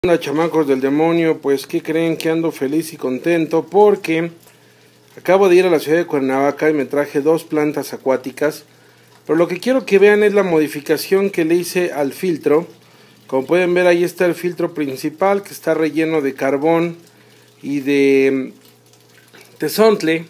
Hola chamacos del demonio, pues ¿qué creen? Que ando feliz y contento porque acabo de ir a la ciudad de Cuernavaca y me traje dos plantas acuáticas. Pero lo que quiero que vean es la modificación que le hice al filtro. Como pueden ver, ahí está el filtro principal, que está relleno de carbón y de tezontle.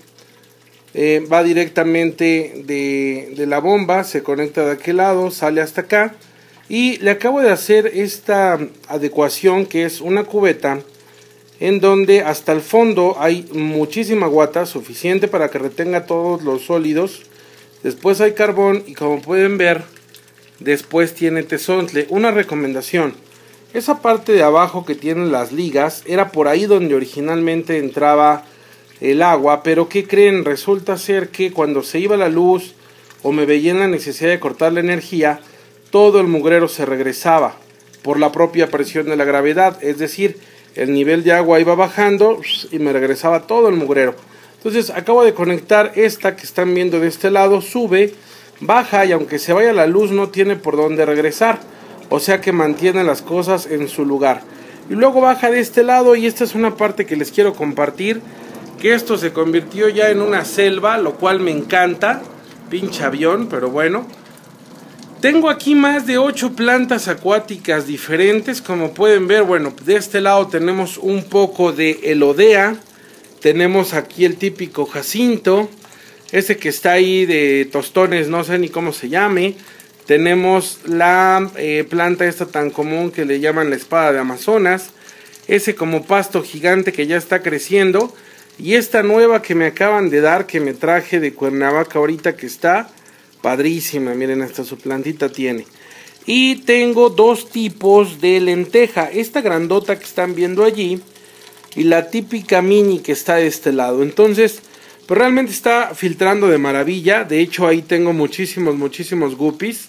Va directamente de la bomba, se conecta de aquel lado, sale hasta acá. Y le acabo de hacer esta adecuación, que es una cubeta en donde hasta el fondo hay muchísima guata, suficiente para que retenga todos los sólidos. Después hay carbón y, como pueden ver, después tiene tezontle. Una recomendación: esa parte de abajo que tienen las ligas era por ahí donde originalmente entraba el agua, pero ¿qué creen? Resulta ser que cuando se iba la luz o me veía en la necesidad de cortar la energía, todo el mugrero se regresaba por la propia presión de la gravedad. Es decir, el nivel de agua iba bajando y me regresaba todo el mugrero. Entonces acabo de conectar esta que están viendo de este lado, sube, baja, y aunque se vaya la luz no tiene por dónde regresar, o sea que mantiene las cosas en su lugar. Y luego baja de este lado, y esta es una parte que les quiero compartir, que esto se convirtió ya en una selva, lo cual me encanta. Pinche avión, pero bueno. Tengo aquí más de 8 plantas acuáticas diferentes, como pueden ver. Bueno, de este lado tenemos un poco de elodea, tenemos aquí el típico jacinto, ese que está ahí de tostones, no sé ni cómo se llame. Tenemos la planta esta tan común que le llaman la espada de Amazonas, ese como pasto gigante que ya está creciendo, y esta nueva que me acaban de dar, que me traje de Cuernavaca ahorita, que está padrísima. Miren, hasta su plantita tiene. Y tengo dos tipos de lenteja, esta grandota que están viendo allí y la típica mini que está de este lado. Entonces, pues realmente está filtrando de maravilla. De hecho, ahí tengo muchísimos guppies,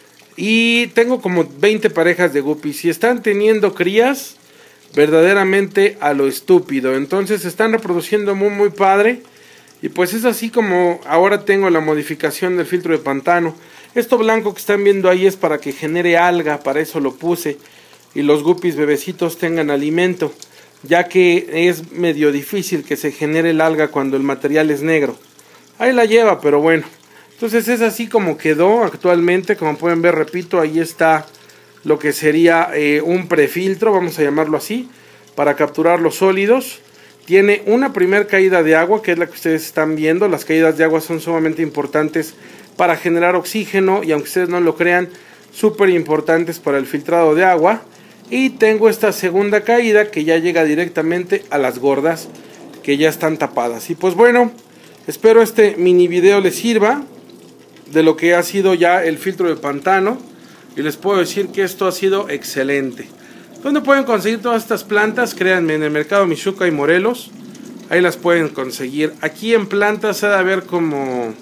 y tengo como 20 parejas de guppies y están teniendo crías verdaderamente a lo estúpido. Entonces se están reproduciendo muy padre. Y pues es así como ahora tengo la modificación del filtro de pantano. Esto blanco que están viendo ahí es para que genere alga, para eso lo puse, y los guppies bebecitos tengan alimento, ya que es medio difícil que se genere el alga cuando el material es negro. Ahí la lleva, pero bueno. Entonces es así como quedó actualmente. Como pueden ver, repito, ahí está lo que sería un prefiltro, vamos a llamarlo así, para capturar los sólidos. Tiene una primer caída de agua, que es la que ustedes están viendo. Las caídas de agua son sumamente importantes para generar oxígeno, y aunque ustedes no lo crean, súper importantes para el filtrado de agua. Y tengo esta segunda caída que ya llega directamente a las gordas, que ya están tapadas. Y pues bueno, espero este mini video les sirva de lo que ha sido ya el filtro de pantano, y les puedo decir que esto ha sido excelente. ¿Dónde pueden conseguir todas estas plantas? Créanme, en el mercado Michuca y Morelos, ahí las pueden conseguir. Aquí en plantas ha de haber como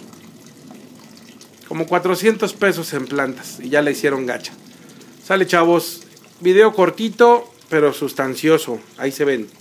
400 pesos en plantas, y ya la hicieron gacha. Sale, chavos, video cortito pero sustancioso, ahí se ven.